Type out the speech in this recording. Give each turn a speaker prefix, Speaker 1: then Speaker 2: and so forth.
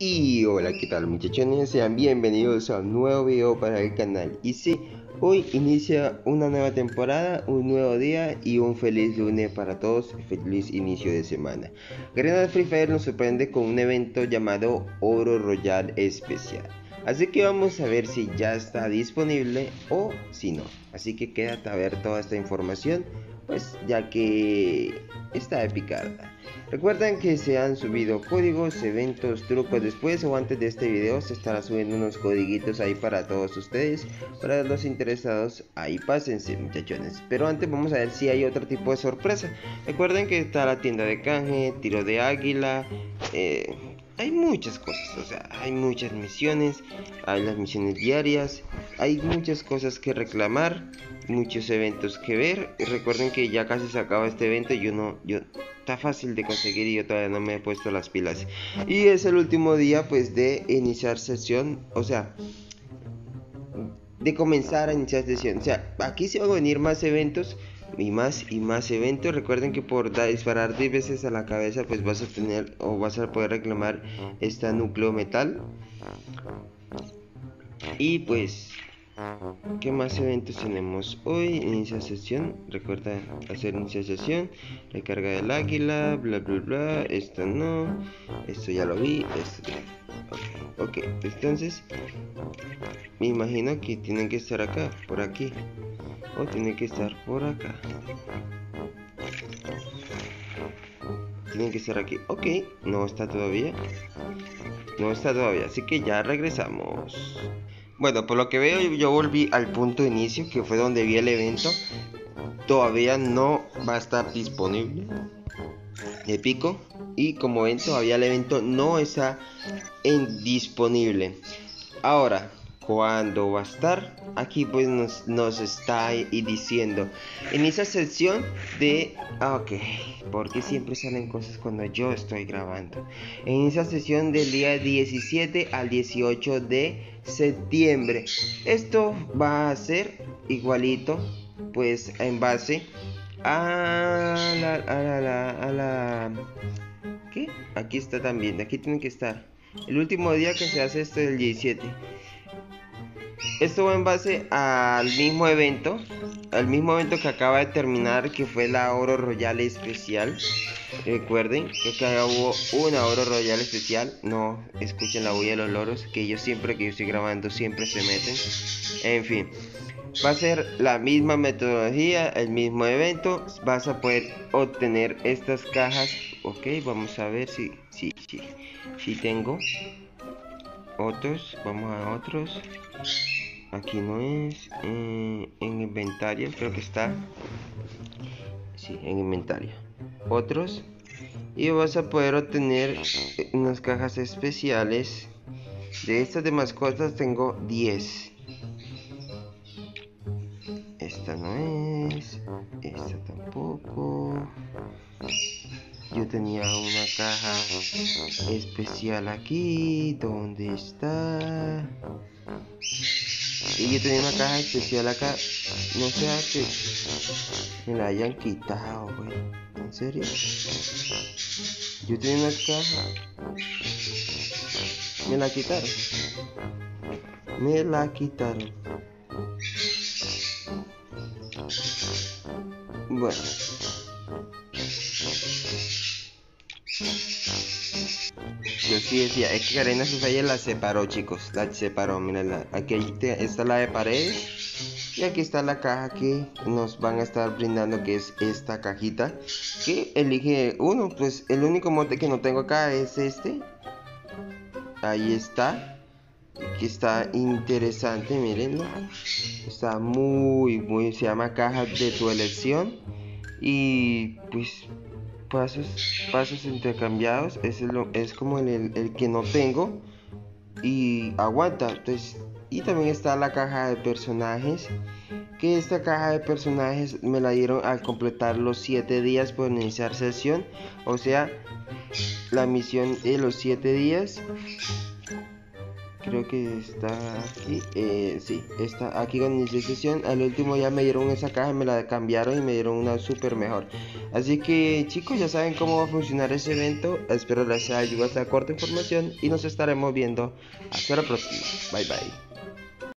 Speaker 1: Y hola, ¿qué tal muchachones? Sean bienvenidos a un nuevo video para el canal. Y sí, hoy inicia una nueva temporada, un nuevo día y un feliz lunes para todos, feliz inicio de semana. Granada Free Fire nos sorprende con un evento llamado Oro Royal Especial. Así que vamos a ver si ya está disponible o si no. Así que quédate a ver toda esta información, pues ya que está épica. Recuerden que se han subido códigos, eventos, trucos. Después o antes de este video se estará subiendo unos codiguitos ahí para todos ustedes. Para los interesados, ahí pásense muchachones. Pero antes vamos a ver si hay otro tipo de sorpresa. Recuerden que está la tienda de canje, tiro de águila. Hay muchas cosas, o sea, hay muchas misiones, hay las misiones diarias, hay muchas cosas que reclamar, muchos eventos que ver. Y recuerden que ya casi se acaba este evento, está fácil de conseguir y yo todavía no me he puesto las pilas. Y es el último día pues de iniciar sesión, o sea, de comenzar a iniciar sesión. O sea, aquí se van a venir más eventos y más eventos. Recuerden que por disparar 10 veces a la cabeza pues vas a tener o vas a poder reclamar esta núcleo metal. Y pues, ¿qué más eventos tenemos hoy? Inicia sesión, recuerda hacer inicia sesión, recarga del águila, bla bla bla, esto no, esto ya lo vi, esto ya. Ok, entonces me imagino que tienen que estar acá, por aquí, o tienen que estar por acá. Tienen que estar aquí. Ok, no está todavía. No está todavía, así que ya regresamos. Bueno, por lo que veo yo volví al punto de inicio, que fue donde vi el evento. Todavía no va a estar disponible Épico. Y como ven, todavía el evento no está disponible. Ahora, ¿cuándo va a estar? Aquí pues nos está diciendo en esa sección de... ok, porque siempre salen cosas cuando yo estoy grabando. En esa sesión del día 17 al 18 de septiembre. Esto va a ser igualito, pues en base a la ¿qué? Aquí está también, aquí tiene que estar. El último día que se hace esto es el 17. Esto va en base al mismo evento que acaba de terminar, que fue la Oro Royal Especial. Recuerden que acá hubo una Oro Royal Especial. No escuchen la bulla de los loros, que ellos siempre que yo estoy grabando siempre se meten. En fin, va a ser la misma metodología, el mismo evento. Vas a poder obtener estas cajas. Ok, vamos a ver si tengo otros. Vamos a otros. Aquí no es. En inventario creo que está. Sí, en inventario. Otros. Y vas a poder obtener unas cajas especiales. De estas de mascotas tengo 10. Esta no es. Esta tampoco. Yo tenía una caja especial aquí. ¿Dónde está? Y yo tenía una caja especial acá. No sea que me la hayan quitado, güey. ¿En serio? Yo tenía una caja. Me la quitaron. Me la quitaron. Bueno. Yo sí decía, es que Karina Susaya la separó, chicos. La separó, mírenla. Aquí está la de paredes. Y aquí está la caja que nos van a estar brindando, que es esta cajita. Que elige uno. Pues el único mote que no tengo acá es este. Ahí está. Que está interesante, mírenlo. Está muy, se llama caja de tu elección. Y pues pasos intercambiados. Es como el que no tengo. Y aguanta. Entonces, y también está la caja de personajes. Que esta caja de personajes me la dieron al completar los 7 días por iniciar sesión. O sea, la misión de los 7 días. Creo que está aquí. Sí, está aquí con inicio de sesión. Al último ya me dieron esa caja, me la cambiaron y me dieron una súper mejor. Así que chicos, ya saben cómo va a funcionar ese evento. Espero les haya ayudado esta corta información y nos estaremos viendo hasta la próxima. Bye bye.